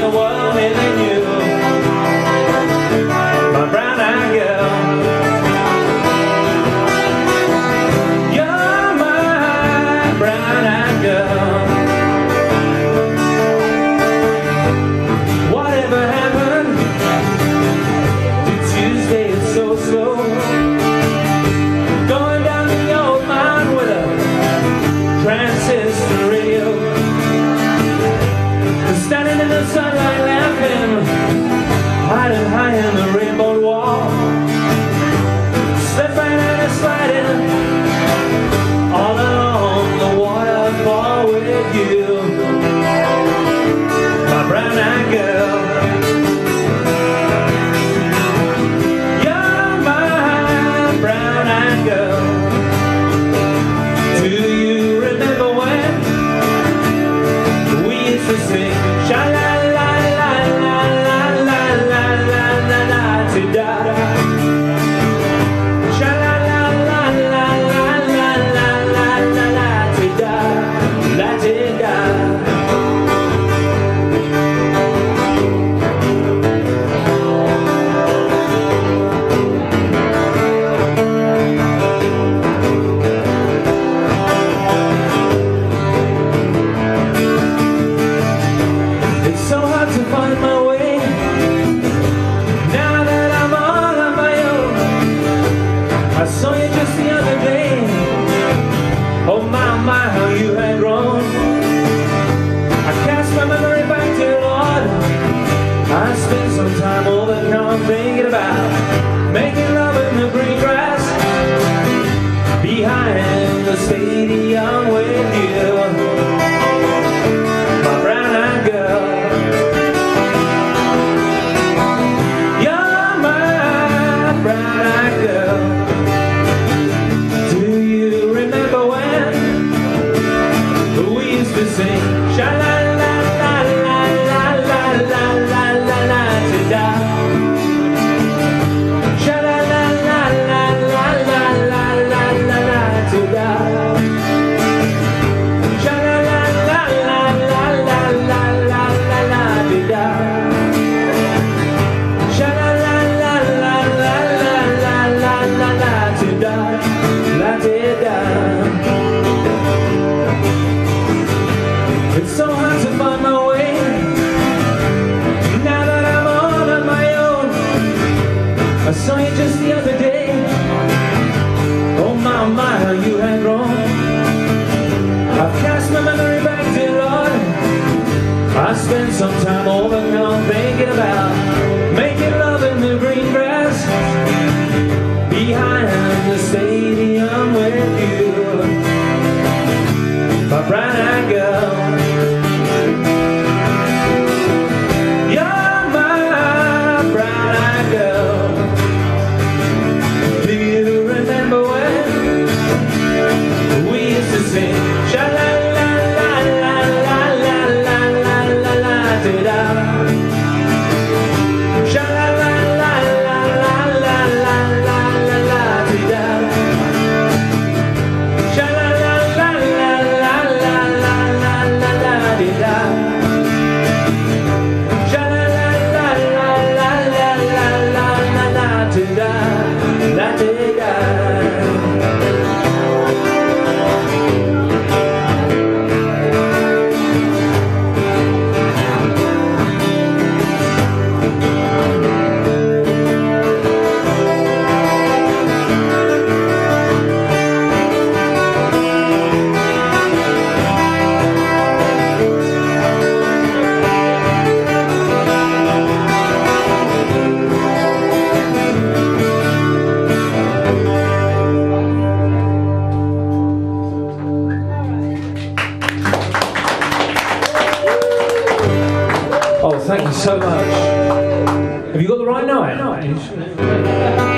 the world never knew. My brown-eyed girl, you're my brown-eyed girl. Whatever happened to Tuesday is so slow, going down the old mine with a transistor radio, standing in the sunlight laughing, hiding high in the rainbow wall, slipping and sliding all along the waterfall with you, my brown-eyed girl. You're my brown-eyed girl. Do you remember when we used to sing sha-la-la-la-la-la-la-la-la-la-la to-da? Sha-la-la-la-la-la-la-la-la-la to-da, la-ti-da. It's so hard to find my way now that I'm all on my own. I saw you just the other day. Oh my, how you had grown. I cast my memory back to you, Lord. I spent some time overcome thinking about making love in the green grass behind the stadium with you, my brown-eyed girl. You're my brown-eyed girl. Do you remember when we used to sing sha-la-la-la-la-la-la-la-la-la to-da? Sha-la-la-la-la-la-la-la-la-la to-da. Sha-la-la-la-la-la-la-la-la-la to-da. Sha-la-la-la-la-la-la-la-la to-da, la-ti-da. It's so hard to find my way now that I'm all on my own. I saw you just the other day. Oh my, how you had grown. I've cast my memory back to you, Lord. I spent some time overcome thinking about making love in the green grass behind the stadium with you, my brown-eyed girl. You're my brown-eyed girl. Do you remember when we used to sing sha-la-la-la-la-la-la-la-la-la to-da? Sha-la-la-la-la-la-la-la-la to-da. Sha-la-la-la-la-la-la-la-la to-da. Sha-la-la-la-la-la-la-la-la to-da, la-ti-da. Oh, thank you so much. Have you got the right note?